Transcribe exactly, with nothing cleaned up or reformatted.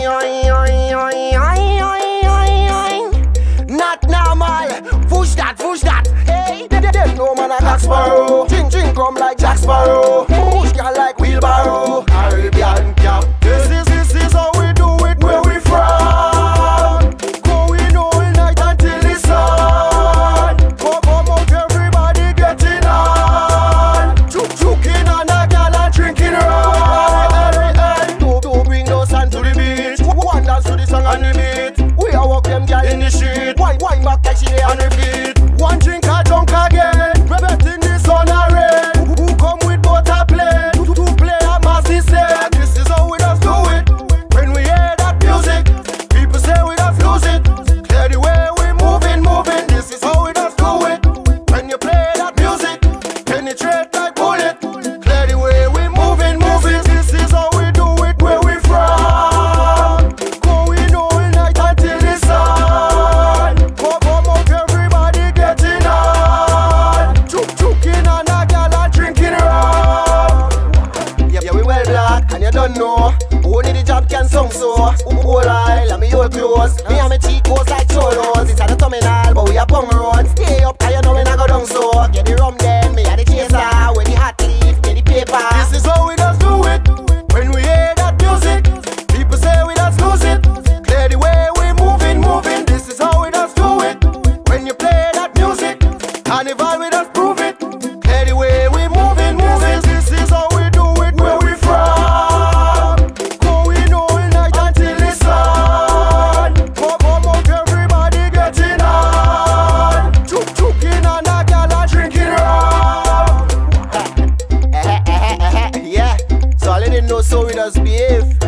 Not normal. Push that, push that. Hey, there's no man like Jack Sparrow. Ching ching come like Jack Sparrow. Push girl like wheelbarrow. Arabian cap. This is this is how we do it. Where we from? Going all night until the sun. Come come out, everybody getting on. Chook chooking on a girl and drinking rum. Don't don't bring no sand to the beach. One dance to the song and the beat. We are walk them girl in the street. Wine wine back like she there and repeat. One drink a drunk again. Revetting the sun and rain. Who come with boat a plane? To play a massive set. This is how we just do it. When we hear that music, people say we just lose it. Clear the way we moving, moving. This is how we just do it. When you play that music, penetrate like bullet. Clear the way we moving, moving. This is how we do it. Where we from? Going all night until the sun. Come come out, everybody getting on. Chook chooking on a girl and drinking rum. Yeah, yeah, we well black and you don't know. Only the job can song so. Whole aisle and me old clothes. Me and me cheek goes like cholos. It's at the terminal but we a bum road. Stay up cause you know when I go down so. Get the rum then, me a the chaser. When the hot leaf, get the paper. This is how we just do it. When we hear that music, people say we just lose it. Clear the way we moving, moving. This is how we just do it. When you play that music, carnival we just prove it. Clear the way we moving, moving. This is how we do it. Where we from? Going all night until the sun. Come come out, everybody getting on. Chook chooking on a girl and drinking rum. Yeah, so I didn't know so we just behave.